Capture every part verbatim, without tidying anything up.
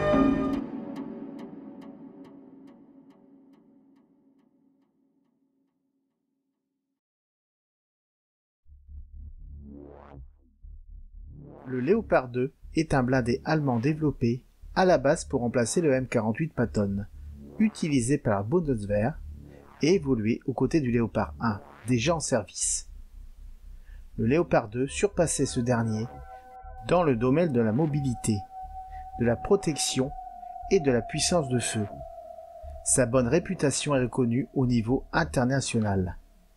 Le Léopard deux est un blindé allemand développé à la base pour remplacer le M quarante-huit Patton, utilisé par la Bundeswehr et évolué aux côtés du Léopard un, déjà en service. Le Léopard deux surpassait ce dernier dans le domaine de la mobilité, de la protection et de la puissance de feu. Sa bonne réputation est reconnue au niveau international.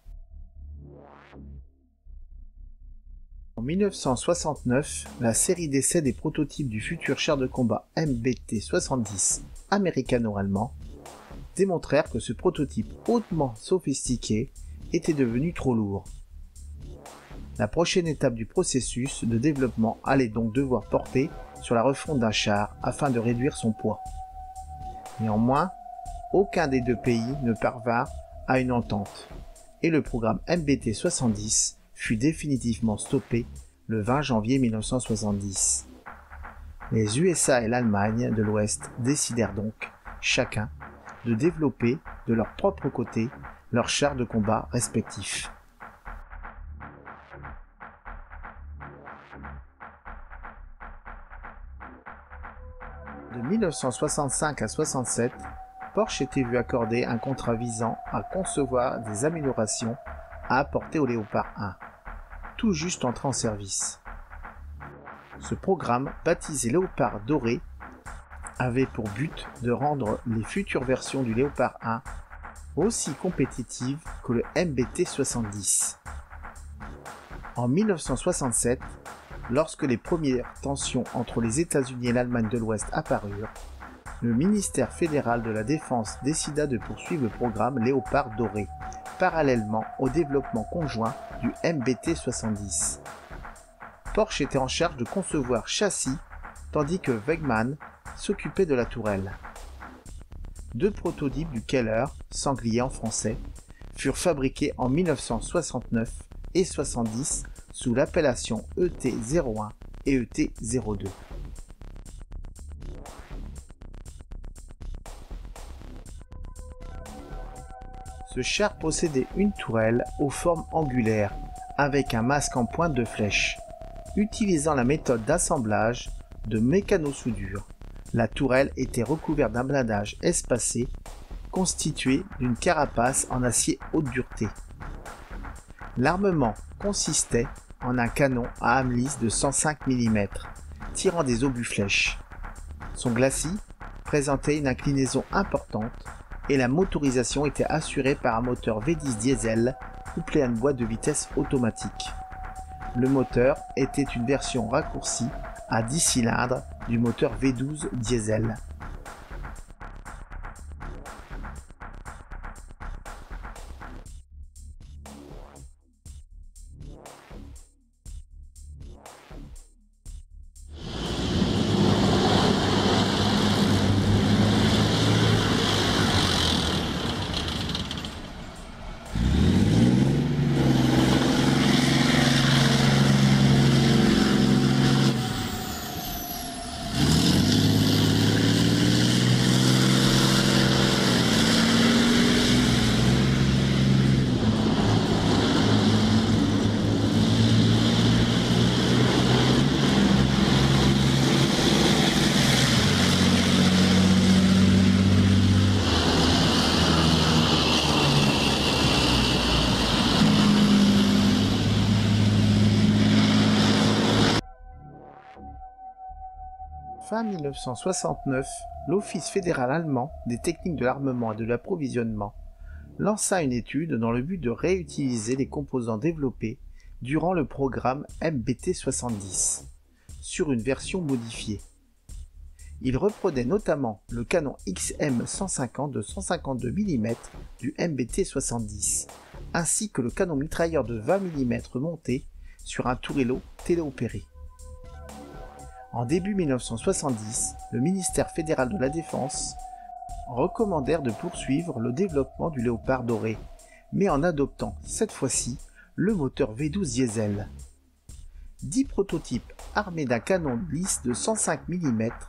En mille neuf cent soixante-neuf, la série d'essais des prototypes du futur char de combat M B T soixante-dix américano-allemand démontrèrent que ce prototype hautement sophistiqué était devenu trop lourd. La prochaine étape du processus de développement allait donc devoir porter sur la refonte d'un char afin de réduire son poids. Néanmoins, aucun des deux pays ne parvint à une entente, et le programme M B T soixante-dix fut définitivement stoppé le vingt janvier mille neuf cent soixante-dix. Les U S A et l'Allemagne de l'Ouest décidèrent donc, chacun, de développer de leur propre côté leurs chars de combat respectifs. De mille neuf cent soixante-cinq à soixante-sept, Porsche était vu accorder un contrat visant à concevoir des améliorations à apporter au Léopard un, tout juste entré en service. Ce programme, baptisé Léopard doré, avait pour but de rendre les futures versions du Léopard un aussi compétitives que le M B T soixante-dix. En mille neuf cent soixante-sept, lorsque les premières tensions entre les États-Unis et l'Allemagne de l'Ouest apparurent, le ministère fédéral de la Défense décida de poursuivre le programme Léopard doré, parallèlement au développement conjoint du M B T soixante-dix. Porsche était en charge de concevoir châssis, tandis que Wegmann s'occupait de la tourelle. Deux prototypes du Keller, sanglier en français, furent fabriqués en mille neuf cent soixante-neuf et soixante-dix sous l'appellation E T zéro un et E T zéro deux. Ce char possédait une tourelle aux formes angulaires, avec un masque en pointe de flèche. Utilisant la méthode d'assemblage de mécano-soudure, la tourelle était recouverte d'un blindage espacé, constitué d'une carapace en acier haute dureté. L'armement consistait en un canon à âme lisse de cent cinq millimètres, tirant des obus flèches. Son glacis présentait une inclinaison importante et la motorisation était assurée par un moteur V dix diesel couplé à une boîte de vitesse automatique. Le moteur était une version raccourcie à dix cylindres du moteur V douze diesel. Fin mille neuf cent soixante-neuf, l'Office fédéral allemand des techniques de l'armement et de l'approvisionnement lança une étude dans le but de réutiliser les composants développés durant le programme M B T soixante-dix sur une version modifiée. Il reprenait notamment le canon X M cent cinquante de cent cinquante-deux millimètres du M B T soixante-dix, ainsi que le canon mitrailleur de vingt millimètres monté sur un tourello téléopéré. En début mille neuf cent soixante-dix, le ministère fédéral de la Défense recommandèrent de poursuivre le développement du Léopard doré, mais en adoptant cette fois-ci le moteur V douze diesel. Dix prototypes armés d'un canon lisse de cent cinq millimètres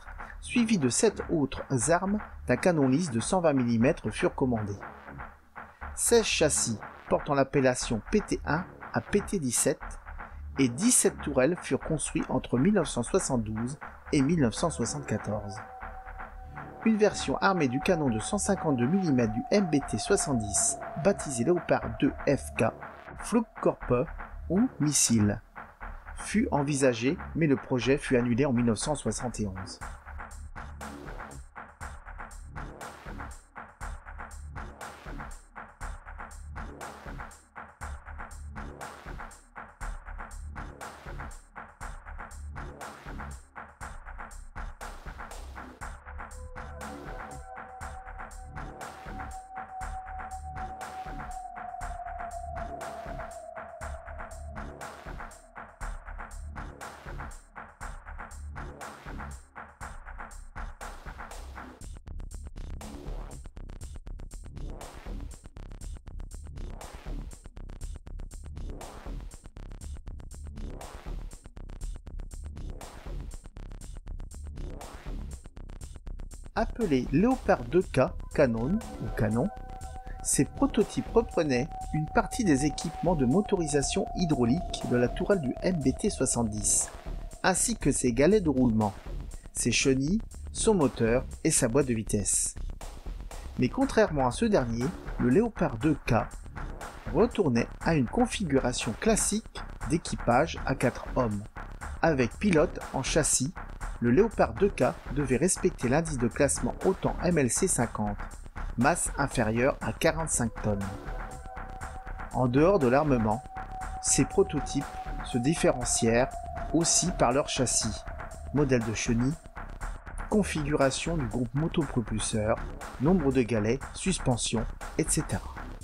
suivis de sept autres armes d'un canon lisse de cent vingt millimètres furent commandés. seize châssis portant l'appellation P T un à P T dix-sept et dix-sept tourelles furent construits entre mille neuf cent soixante-douze et mille neuf cent soixante-quatorze. Une version armée du canon de cent cinquante-deux millimètres du M B T soixante-dix, baptisé Léopard deux F K, Flugkörper ou missile, fut envisagée, mais le projet fut annulé en mille neuf cent soixante et onze. Appelé Léopard deux K Canon ou Canon, ces prototypes reprenaient une partie des équipements de motorisation hydraulique de la tourelle du M B T soixante-dix, ainsi que ses galets de roulement, ses chenilles, son moteur et sa boîte de vitesse. Mais contrairement à ce dernier, le Léopard deux K retournait à une configuration classique d'équipage à quatre hommes, avec pilote en châssis. Le Léopard deux K devait respecter l'indice de classement OTAN M L C cinquante, masse inférieure à quarante-cinq tonnes. En dehors de l'armement, ces prototypes se différencièrent aussi par leur châssis, modèle de chenille, configuration du groupe motopropulseur, nombre de galets, suspension, et cetera.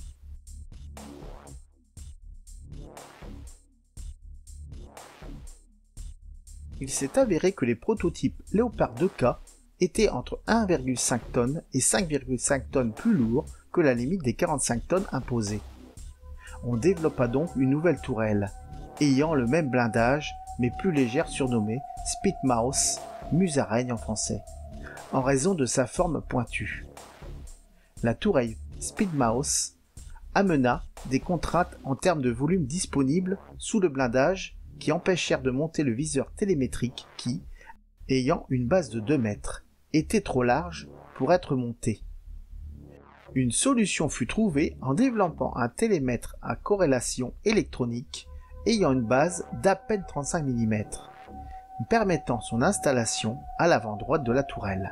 Il s'est avéré que les prototypes Léopard deux K étaient entre un virgule cinq tonnes et cinq virgule cinq tonnes plus lourds que la limite des quarante-cinq tonnes imposée. On développa donc une nouvelle tourelle, ayant le même blindage mais plus légère, surnommée Speedmaus, musaraigne en français, en raison de sa forme pointue. La tourelle Speedmaus amena des contraintes en termes de volume disponible sous le blindage qui empêchèrent de monter le viseur télémétrique qui, ayant une base de deux mètres, était trop large pour être monté. Une solution fut trouvée en développant un télémètre à corrélation électronique ayant une base d'à peine trente-cinq millimètres, permettant son installation à l'avant droite de la tourelle.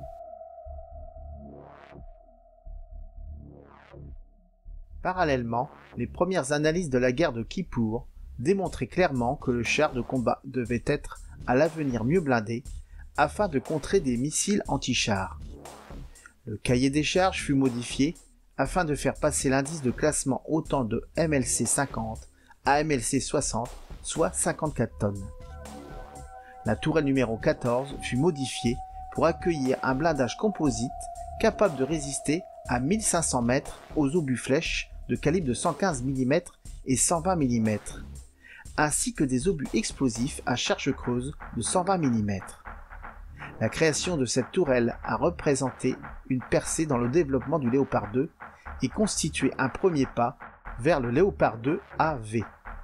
Parallèlement, les premières analyses de la guerre de Kippour démontraient clairement que le char de combat devait être à l'avenir mieux blindé afin de contrer des missiles anti-chars. Le cahier des charges fut modifié afin de faire passer l'indice de classement OTAN de M L C cinquante à M L C soixante, soit cinquante-quatre tonnes. La tourelle numéro quatorze fut modifiée pour accueillir un blindage composite capable de résister à mille cinq cents mètres aux obus flèches de calibre de cent quinze millimètres et cent vingt millimètres, ainsi que des obus explosifs à charge creuse de cent vingt millimètres. La création de cette tourelle a représenté une percée dans le développement du Léopard deux et constitué un premier pas vers le Léopard deux A V.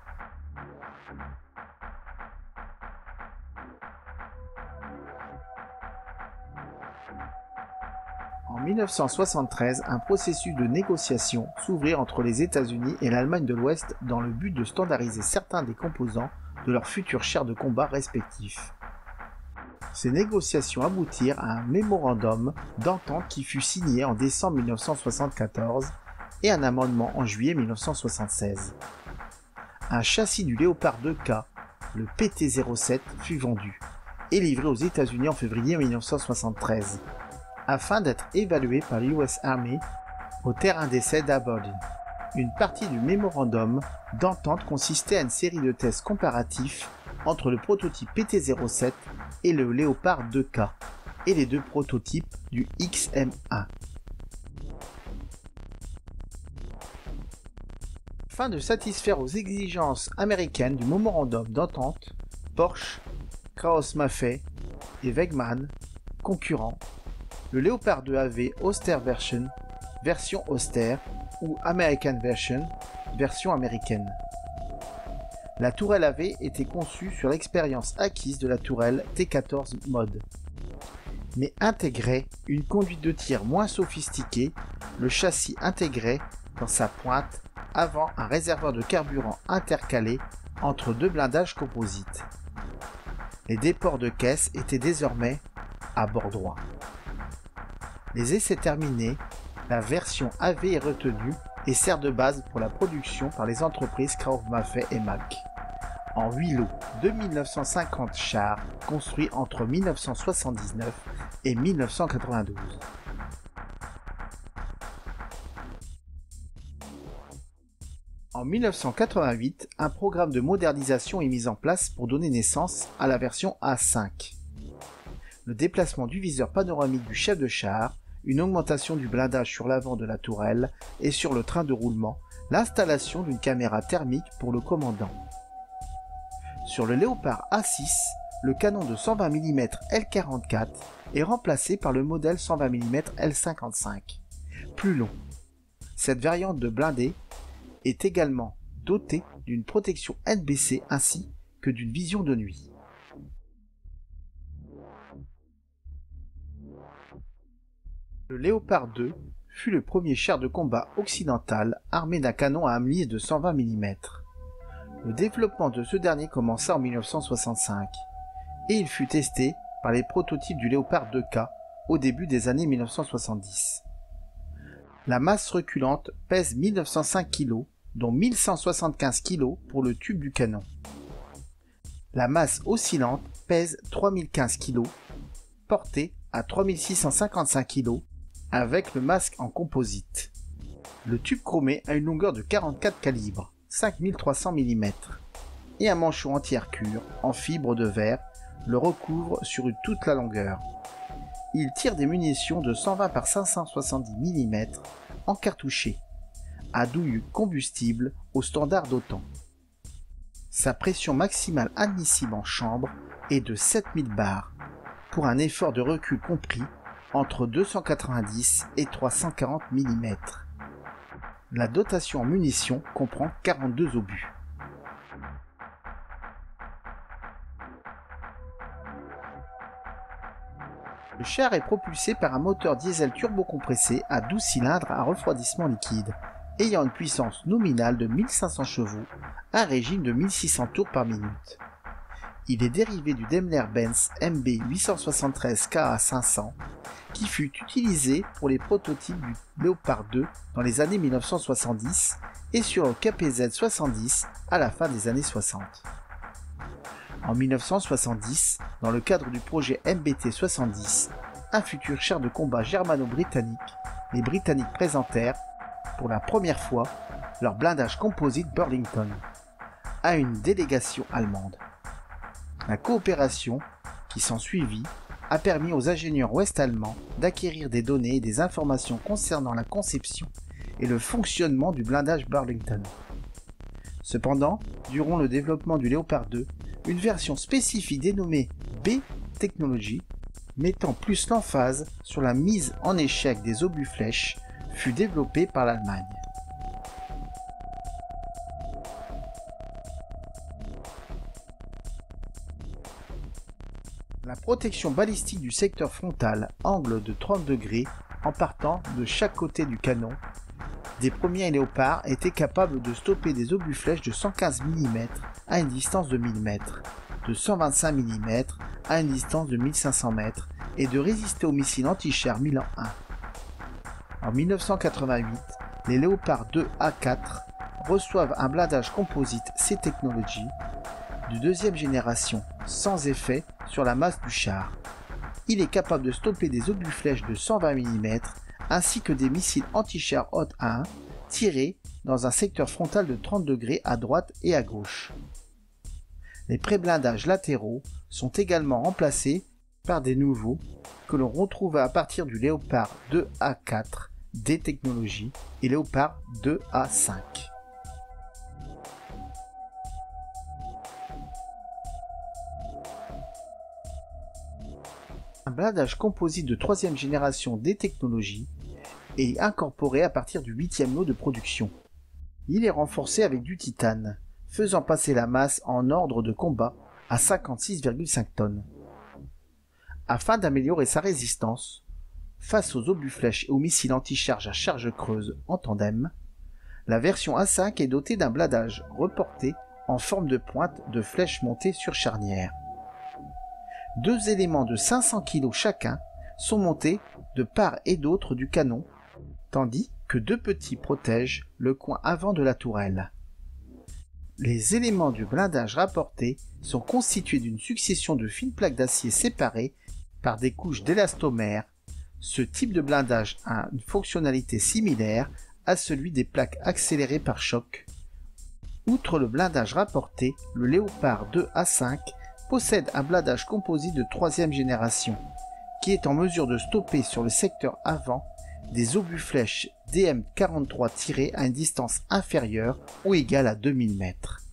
En mille neuf cent soixante-treize, un processus de négociation s'ouvrit entre les États-Unis et l'Allemagne de l'Ouest dans le but de standardiser certains des composants de leurs futurs chars de combat respectifs. Ces négociations aboutirent à un mémorandum d'entente qui fut signé en décembre mille neuf cent soixante-quatorze et un amendement en juillet mille neuf cent soixante-seize. Un châssis du Léopard deux K, le P T zéro sept, fut vendu et livré aux États-Unis en février mille neuf cent soixante-treize. Afin d'être évalué par l'U S Army au terrain d'essai d'Aberdeen. Une partie du mémorandum d'entente consistait à une série de tests comparatifs entre le prototype P T zéro sept et le Léopard deux K, et les deux prototypes du X M un. Afin de satisfaire aux exigences américaines du mémorandum d'entente, Porsche, Krauss-Maffei et Wegmann Concurrents: le Léopard deux A V Auster Version, version Auster, ou American Version, version américaine. La tourelle A V était conçue sur l'expérience acquise de la tourelle T quatorze Mod, mais intégrait une conduite de tir moins sophistiquée. Le châssis intégrait dans sa pointe avant un réservoir de carburant intercalé entre deux blindages composites. Les déports de caisse étaient désormais à bord droit. Les essais terminés, la version A V est retenue et sert de base pour la production par les entreprises Krauss-Maffei et Mack. En huit lots, deux mille neuf cent cinquante chars construits entre mille neuf cent soixante-dix-neuf et mille neuf cent quatre-vingt-douze. En mille neuf cent quatre-vingt-huit, un programme de modernisation est mis en place pour donner naissance à la version A cinq. Le déplacement du viseur panoramique du chef de char, une augmentation du blindage sur l'avant de la tourelle et sur le train de roulement, l'installation d'une caméra thermique pour le commandant. Sur le Léopard A six, le canon de cent vingt millimètres L quarante-quatre est remplacé par le modèle cent vingt millimètres L cinquante-cinq, plus long. Cette variante de blindé est également dotée d'une protection N B C ainsi que d'une vision de nuit. Le Léopard deux fut le premier char de combat occidental armé d'un canon à âme lisse de cent vingt millimètres. Le développement de ce dernier commença en mille neuf cent soixante-cinq et il fut testé par les prototypes du Léopard deux K au début des années mille neuf cent soixante-dix. La masse reculante pèse mille neuf cent cinq kilos, dont mille cent soixante-quinze kilos pour le tube du canon. La masse oscillante pèse trois mille quinze kilos, portée à trois mille six cent cinquante-cinq kilos avec le masque en composite. Le tube chromé a une longueur de quarante-quatre calibres, cinq mille trois cents millimètres, et un manchon anti-Hercure en fibre de verre le recouvre sur une toute la longueur. Il tire des munitions de cent vingt par cinq cent soixante-dix millimètres encartouchées, à douille combustible au standard d'OTAN. Sa pression maximale admissible en chambre est de sept mille bars, pour un effort de recul compris entre deux cent quatre-vingt-dix et trois cent quarante millimètres. La dotation en munitions comprend quarante-deux obus. Le char est propulsé par un moteur diesel turbocompressé à douze cylindres à refroidissement liquide, ayant une puissance nominale de mille cinq cents chevaux, un régime de mille six cents tours par minute. Il est dérivé du Daimler-Benz M B huit cent soixante-treize K A cinq cents, qui fut utilisé pour les prototypes du Léopard deux dans les années mille neuf cent soixante-dix et sur le K P Z soixante-dix à la fin des années soixante. En mille neuf cent soixante-dix, dans le cadre du projet M B T soixante-dix, un futur char de combat germano-britannique, les Britanniques présentèrent, pour la première fois, leur blindage composite Burlington à une délégation allemande. La coopération qui s'ensuivit a permis aux ingénieurs ouest-allemands d'acquérir des données et des informations concernant la conception et le fonctionnement du blindage Burlington. Cependant, durant le développement du Léopard deux, une version spécifique dénommée B Technology, mettant plus l'emphase sur la mise en échec des obus flèches, fut développée par l'Allemagne. La protection balistique du secteur frontal, angle de trente degrés, en partant de chaque côté du canon, des premiers léopards étaient capables de stopper des obus flèches de cent quinze millimètres à une distance de mille mètres, de cent vingt-cinq millimètres à une distance de mille cinq cents mètres et de résister aux missiles anti-char Milan un. En mille neuf cent quatre-vingt-huit, les Léopard deux A quatre reçoivent un blindage composite C Technology de deuxième génération, sans effet sur la masse du char. Il est capable de stopper des obus flèches de cent vingt millimètres ainsi que des missiles anti-char Hot un tirés dans un secteur frontal de trente degrés à droite et à gauche. Les pré-blindages latéraux sont également remplacés par des nouveaux que l'on retrouve à partir du Léopard deux A quatre D Technology et Léopard deux A cinq. Un blindage composite de troisième génération des technologies est incorporé à partir du huitième lot de production. Il est renforcé avec du titane, faisant passer la masse en ordre de combat à cinquante-six virgule cinq tonnes. Afin d'améliorer sa résistance, face aux obus flèches et aux missiles anti-charge à charge creuse en tandem, la version A cinq est dotée d'un blindage reporté en forme de pointe de flèches montées sur charnière. Deux éléments de cinq cents kilos chacun sont montés de part et d'autre du canon, tandis que deux petits protègent le coin avant de la tourelle. Les éléments du blindage rapporté sont constitués d'une succession de fines plaques d'acier séparées par des couches d'élastomère. Ce type de blindage a une fonctionnalité similaire à celui des plaques accélérées par choc. Outre le blindage rapporté, le Léopard deux A cinq possède un blindage composite de troisième génération, qui est en mesure de stopper sur le secteur avant des obus flèches D M quarante-trois tirés à une distance inférieure ou égale à deux mille mètres.